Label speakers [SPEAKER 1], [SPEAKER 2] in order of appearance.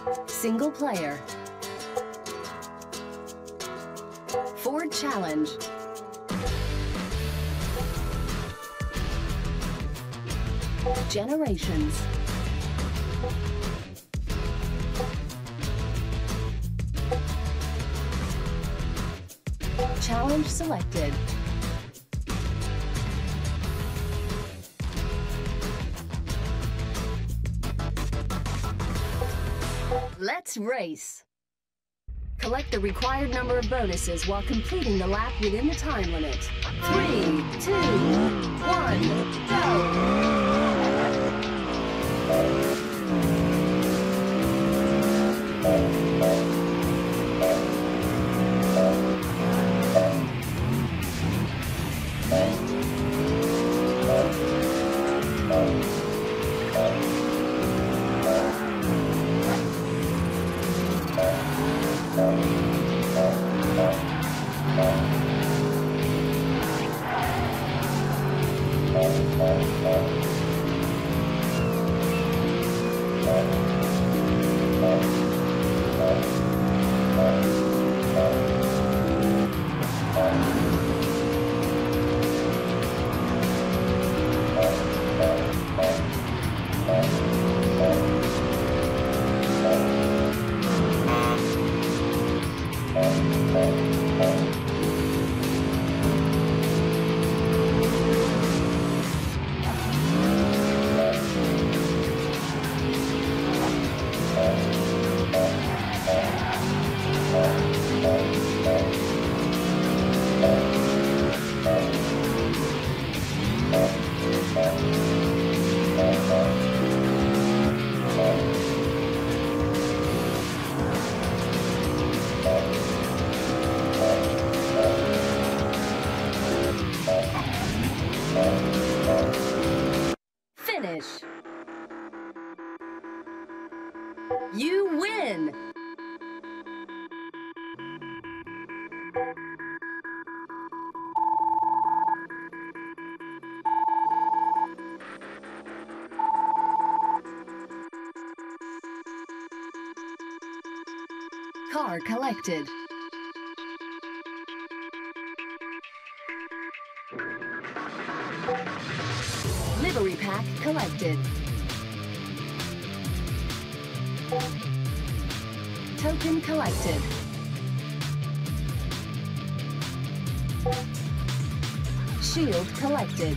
[SPEAKER 1] Single player. Ford Challenge. Generations. Challenge selected. Let's race. Collect the required number of bonuses while completing the lap within the time limit. 3, 2, 1, go! Finish. You win! Car collected. Livery pack collected. Token collected. Shield collected.